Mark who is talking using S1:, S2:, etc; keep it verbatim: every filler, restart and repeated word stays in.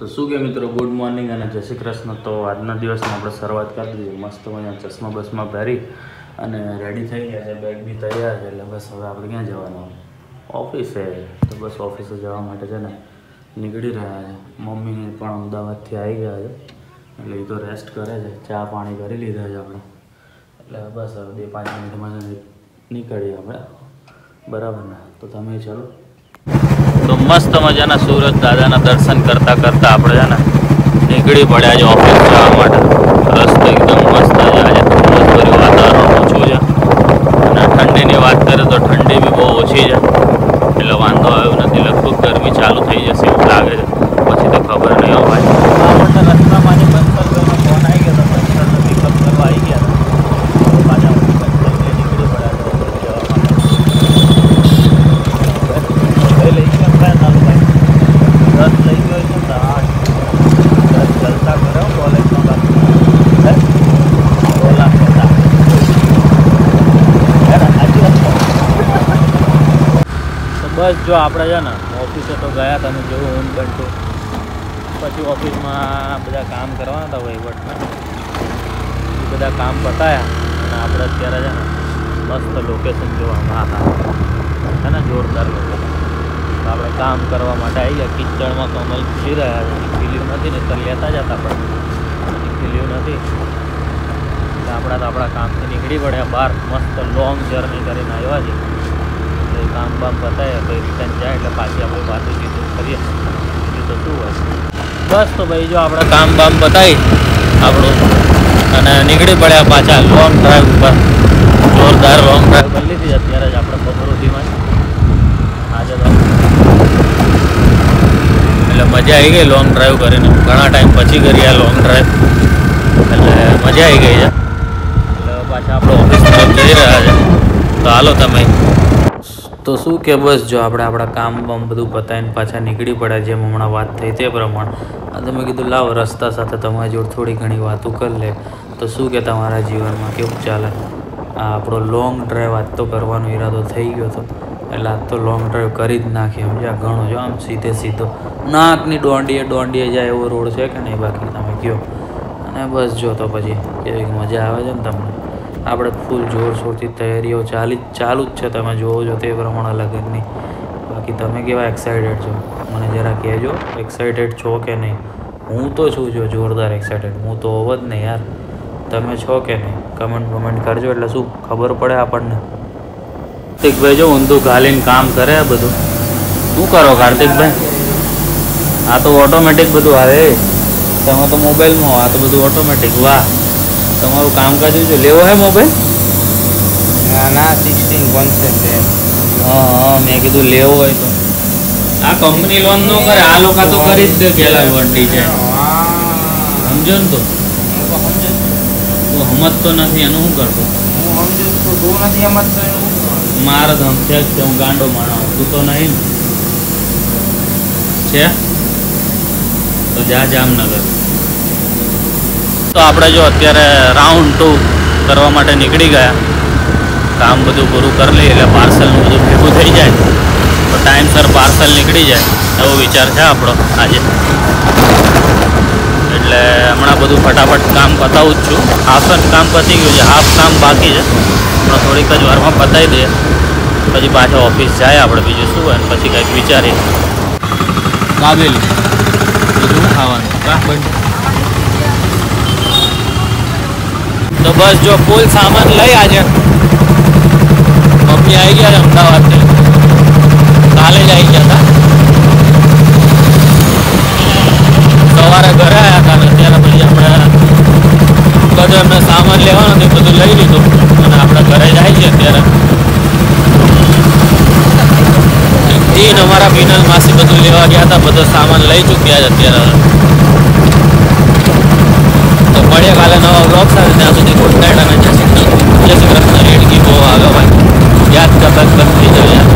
S1: શું કે મિત્રો, ગુડ મોર્નિંગ અને જય શ્રી કૃષ્ણ। તો આજના દિવસની આપણે શરૂઆત કરી દીધી મસ્ત મજા ચશ્મા બસમાં પહેરી અને રેડી થઈ ગયા છે, બેગ બી તૈયાર છે। એટલે બસ હવે આપણે ક્યાં જવાનું? ઓફિસે। તો બસ ઓફિસે જવા માટે છે ને નીકળી રહ્યા છે। મમ્મીને પણ અમદાવાદથી આવી ગયા છે, એટલે એ તો રેસ્ટ કરે છે, ચા પાણી કરી લીધા છે આપણે। એટલે બસ હવે બે પાંચ મિનિટમાં નીકળીએ આપણે, બરાબર ને? તો તમે ચાલો। तो मस्त मजाना सूरज दादा दर्शन करता करता આપણે છે ને નીકળી પડ્યા છે ઓફિસ જવા માટે। રસ્તો એકદમ મસ્ત છે, આજે ધુમ્મસભર્યું વાતાવરણ ઓછું છે અને ઠંડીની વાત કરીએ તો ઠંડી બી બહુ ઓછી છે, એટલે વાંધો આવ્યો નથી। લગભગ ગરમી ચાલુ થઈ જશે એવું લાગે છે, પછી તો ખબર નહીં હો ભાઈ। આપણને રસ્તામાંથી બંસલનો ફોન આવી ગયો તો બંસલનો પિકઅપ કરવા આવી ગયા હતા, પાછા બંસલ નીકળી પડ્યા છે જવા માટે। લઈ ગયા ચાલુ ભાઈ દસ લઈ ગયો છે ને આઠ દસ જલસા કર્યો કોલેજમાં બાકી ઓલા કહેતા તો બસ જો આપણે છે ને ઓફિસે તો ગયા તમે જોયું ઊન ઘંટો, પછી ઓફિસમાં બધા કામ કરવાના હતા વહીવટના, એ બધા કામ પતાયા અને આપણે અત્યારે છે ને મસ્ત લોકેશન જોવામાં હતા છે ને, જોરદાર લોકેશન। આપણે કામ કરવા માટે આવી ગયા, કિચડમાં કમલ ખીલી રહ્યા છે, ખીલ્યું નથી ને તો લેતા જતા પણ હજી ખીલ્યું નથી, એટલે આપણા તો આપણા કામથી નીકળી પડ્યા બહાર, મસ્ત લોંગ જર્ની કરીને આવ્યા છે। એટલે કામ બામ બતાવ્યા પછી રિટર્ન જાય એટલે પાછી આપણે પાછું સીધું કરીએ, બીજું તો શું હોય। બસ તો ભાઈ જો આપણે કામ બામ બતાવી આપણું અને નીકળી પડ્યા પાછા લોંગ ડ્રાઈવ ઉપર, જોરદાર લોંગ ડ્રાઈવ કરી લીધી અત્યારે જ આપણે બપોર સુધીમાં આજે તો, એટલે મજા આવી ગઈ લોંગ ડ્રાઈવ કરીને, ઘણા ટાઈમ પછી કરી આ લોંગ ડ્રાઈવ, એટલે મજા આવી ગઈ છે। એટલે પાછા આપણે ઓફિસ તરફ જઈ રહ્યા છે, તો હાલો તમે। તો શું કે બસ જો આપણે આપણા કામ બામ બધું પતાવીને પાછા નીકળી પડ્યા, જેમ હમણાં વાત થઈ તે પ્રમાણે। અને મેં કીધું લાવ રસ્તા સાથે તમારી જોડે થોડી ઘણી વાતો કરી લે, તો શું કે તમારા જીવનમાં કેવું ચાલે? આ આપણો લોંગ ડ્રાઈવ આજ તો કરવાનો ઈરાદો થઈ ગયો હતો, એટલે આજ તો લોંગ ડ્રાઈવ કરી જ નાખીએ સમજ્યા, ઘણો જો આમ સીધે સીધો નાકની દોંડીએ દોંડીએ જાય એવો રોડ છે કે નહીં? બાકી તમે કહો। અને બસ જો તો પછી કેવી મજા આવે છે ને તમને, આપણે ફૂલ જોરશોરથી તૈયારીઓ ચાલી ચાલુ જ છે, તમે જોવો છો તે પ્રમાણે લગ્નની। બાકી તમે કેવા એક્સાઇટેડ છો મને જરા કહેજો, એક્સાઇટેડ છો કે નહીં? હું તો છું જો જોરદાર એક્સાઇટેડ, હું તો હોવ જ નહીં યાર, તમે છો કે નહીં? કમેન્ટ કમેન્ટ કરજો એટલે શું ખબર પડે આપણને। કાર્તિકભાઈ જો ઊંધું ઘાલીને કામ કરે આ બધું, શું કરો કાર્તિકભાઈ? આ તો ઓટોમેટિક બધું આવે, તમે તો મોબાઈલમાં આ તો બધું ઓટોમેટિક। વાહ, તમારું કામકાજ જો લેવો હે મોબાઈલ?
S2: ના સિક્સટીન કોન્સેપ્ટ છે।
S1: હા હા મેં કીધું લેવો હોય તો આ કંપની લોન નો કરે, આ લોકો તો કરી જ દે પેલા લોન ડિઝાઇન, સમજો ને? તો તું સમજતો નથી એનું શું કરતો?
S2: હું સમજુ છું, તું નથી સમજતો એનું
S1: મારે તો છે જ છે, હું ગાંડો માણસ, તું તો નહીં છે તો જા જામનગર। તો આપણે જો અત્યારે રાઉન્ડ ટુ કરવા માટે નીકળી ગયા, કામ બધું પૂરું કરી લઈએ એટલે પાર્સલનું બધું ભેગું થઈ જાય તો ટાઈમસર પાર્સલ નીકળી જાય એવો વિચાર છે આપણો આજે। એટલે હમણાં બધું ફટાફટ કામ પતાવું જ છું, હાફ કામ પતી ગયું છે, હાફ કામ બાકી છે, હમણાં થોડીક જ વારમાં પતાવી દઈએ પછી પાછા ઓફિસ જાય આપણે, બીજું શું હોય ને પછી કંઈક વિચારીએ। કાબેલી બીજું ખાવાનું કા બંધ। તો બસ જો ફૂલ સામાન લઈ આજે મમ્મી આવી ગયા છે અમદાવાદથી, કાલે જ આવી ગયા હતા, સવારે ઘરે આવ્યા હતા, અત્યારે પછી આપણે બધું એમને સામાન લેવાનું હતું બધું લઈ લીધું અને આપણે ઘરે જાય છે અત્યારે। તીન અમારા પીનલ માસી બધું લેવા ગયા હતા, બધો સામાન લઈ ચૂક્યા છે અત્યારે। તો મળીએ કાલે નવા બ્લોગ સાથે, ત્યાં સુધી ગુડ નાઇટ અને જય શ્રી કૃષ્ણ। જય શ્રી કૃષ્ણ રેડકી બહુ આવે ભાઈ, યાદ કરતા કરતી જોઈએ।